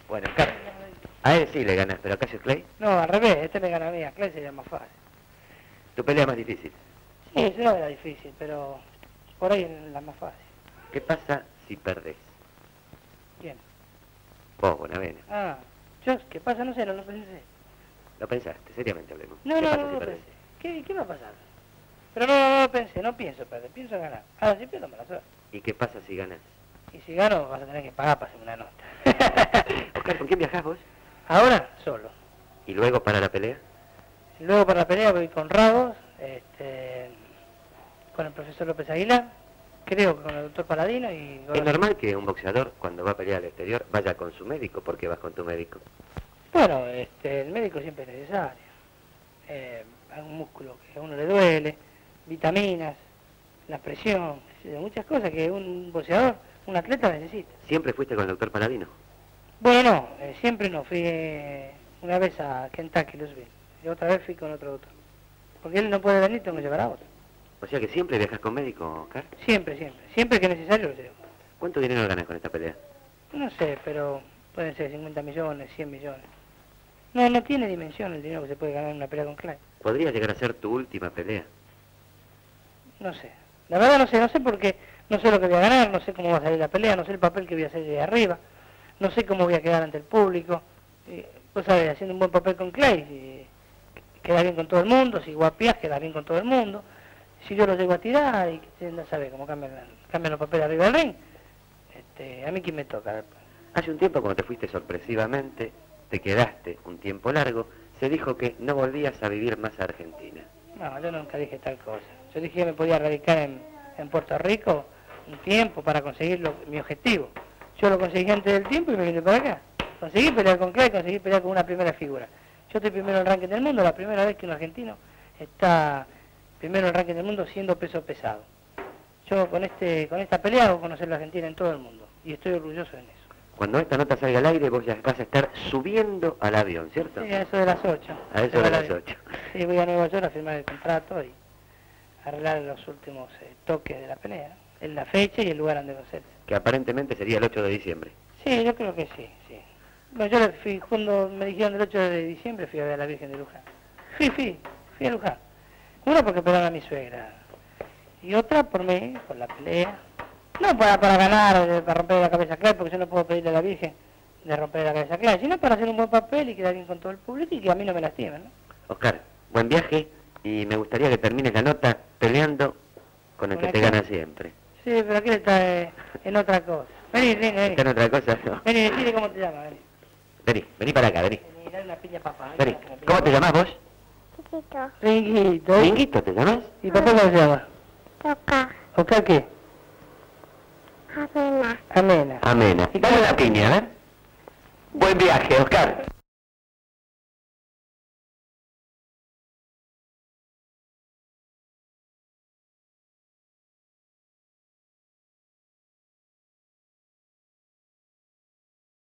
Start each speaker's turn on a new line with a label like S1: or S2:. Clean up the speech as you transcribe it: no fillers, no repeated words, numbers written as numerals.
S1: Bueno, Oscar, a él sí le ganas, pero a Cassius Clay,
S2: No, al revés, este me gana a mí, a Clay sería más fácil.
S1: tu pelea es más difícil.
S2: Sí, eso no era difícil, pero por ahí es la más fácil.
S1: ¿Qué pasa si perdés?
S2: Bien.
S1: Vos, Bonavena.
S2: Ah, yo, ¿qué pasa? No sé, no lo pensé.
S1: Lo pensaste, seriamente hablemos.
S2: No,
S1: ¿Qué
S2: no,
S1: pasa
S2: no
S1: si
S2: lo
S1: perdés?
S2: pensé. ¿Qué va a pasar? Pero no lo pensé, no pienso perder, pienso ganar. Ahora si pierdo mala suerte.
S1: ¿Y qué pasa si ganás?
S2: Y si gano vas a tener que pagar para hacerme una nota.
S1: Oscar, ¿con quién viajás vos?
S2: Ahora, solo.
S1: ¿Y luego para la pelea?
S2: Luego para la pelea voy con Ragos, con el profesor López Aguilar, creo que con el doctor Paladino y...
S1: Es normal que un boxeador, cuando va a pelear al exterior, vaya con su médico. ¿Por qué vas con tu médico?
S2: Bueno, el médico siempre es necesario. Algún músculo que a uno le duele, vitaminas, la presión, muchas cosas que un boxeador, un atleta necesita.
S1: ¿Siempre fuiste con el doctor Paladino?
S2: Bueno, no, siempre no. Fui una vez a Kentucky, Louisville, y otra vez fui con otro doctor. Porque él no puede venir, tengo que llevar a otro.
S1: O sea que siempre viajas con médico, Oscar.
S2: Siempre, siempre. Siempre que es necesario lo llevo.
S1: ¿Cuánto dinero ganas con esta pelea?
S2: No sé, pero pueden ser 50 millones, 100 millones. No tiene dimensión el dinero que se puede ganar en una pelea con Clay.
S1: ¿Podría llegar a ser tu última pelea?
S2: No sé. La verdad no sé porque no sé lo que voy a ganar, no sé cómo va a salir la pelea, no sé el papel que voy a hacer de arriba, no sé cómo voy a quedar ante el público. Vos sabés, haciendo un buen papel con Clay, si queda bien con todo el mundo, si guapiás queda bien con todo el mundo. Si yo lo llego a tirar y no sabe cómo cambian los papeles arriba del ring, a mí quién me toca.
S1: Hace un tiempo, cuando te fuiste sorpresivamente, te quedaste un tiempo largo, se dijo que no volvías a vivir más a Argentina.
S2: No, yo nunca dije tal cosa. Yo dije que me podía radicar en Puerto Rico un tiempo para conseguir mi objetivo. Yo lo conseguí antes del tiempo y me vine para acá. Conseguí pelear con Clay, conseguí pelear con una primera figura. Yo estoy primero en el ranking del mundo, la primera vez que un argentino está primero en el ranking del mundo siendo peso pesado. Yo con esta pelea hago conocer la Argentina en todo el mundo y estoy orgulloso en eso.
S1: Cuando esta nota salga al aire, vos ya vas a estar subiendo al avión, ¿cierto?
S2: Sí, a eso de las 8.
S1: A eso de las 8.
S2: Sí, voy a Nueva York a firmar el contrato y arreglar los últimos toques de la pelea, en la fecha y el lugar donde va a ser.
S1: Que aparentemente sería el 8 de diciembre.
S2: Sí, yo creo que sí. Bueno, yo cuando me dijeron el 8 de diciembre fui a ver a la Virgen de Luján. Fui a Luján. Una porque pelearon a mi suegra y otra por mí, por la pelea. No para ganar, para romper la cabeza a Clay, porque yo no puedo pedirle a la Virgen de romper la cabeza a Clay, sino para hacer un buen papel y quedar bien con todo el público y que a mí no me lastimen, ¿no?
S1: Oscar, buen viaje y me gustaría que termines la nota peleando con el que te gana siempre.
S2: Sí, pero aquí está en otra cosa. Vení.
S1: ¿Está en otra cosa? No.
S2: Vení, decime cómo te llamas, vení.
S1: Vení para acá, vení.
S2: Vení, dale una piña a papá.
S1: Vení. ¿Cómo te llamás vos?
S3: Chiquito.
S2: Ringuito.
S1: ¿Ringuito te llamas?
S2: ¿Y papá cómo se llama?
S3: Toca.
S2: ¿Oscar qué?
S3: Avena.
S2: Amena.
S1: Amena. Dale la piña, a ver. Buen viaje, Oscar.